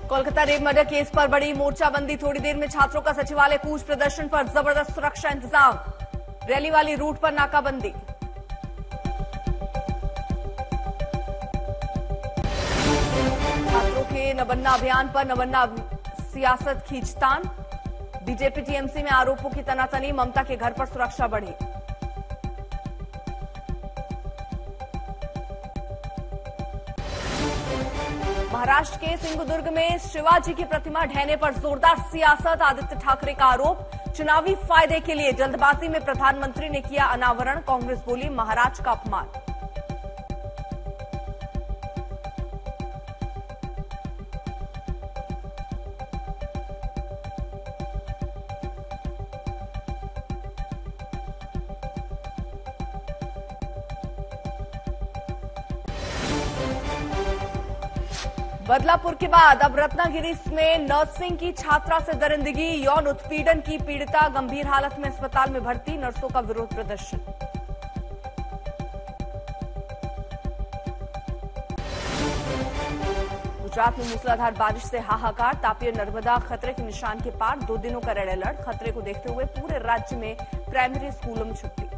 Kolkata rape murder case पर बड़ी मोर्चाबंदी। थोड़ी देर में छात्रों का सचिवालय कूच, प्रदर्शन पर जबरदस्त सुरक्षा इंतजाम। रैली वाली रूट पर नाकाबंदी। छात्रों के नवन्ना अभियान पर नवन्ना सियासत खींचतान। बीजेपी टीएमसी में आरोपों की तनातनी, ममता के घर पर सुरक्षा बढ़ी। महाराष्ट्र के सिंधुदुर्ग में शिवाजी की प्रतिमा ढहने पर जोरदार सियासत। आदित्य ठाकरे का आरोप, चुनावी फायदे के लिए जल्दबाजी में प्रधानमंत्री ने किया अनावरण। कांग्रेस बोली महाराज का अपमान। बदलापुर के बाद अब रत्नागिरी में नर्सिंग की छात्रा से दरिंदगी। यौन उत्पीड़न की पीड़िता गंभीर हालत में अस्पताल में भर्ती। नर्सों का विरोध प्रदर्शन। गुजरात में मूसलाधार बारिश से हाहाकार। तापी और नर्मदा खतरे के निशान के पार। 2 दिनों का रेड अलर्ट। खतरे को देखते हुए पूरे राज्य में प्राइमरी स्कूलों में छुट्टी।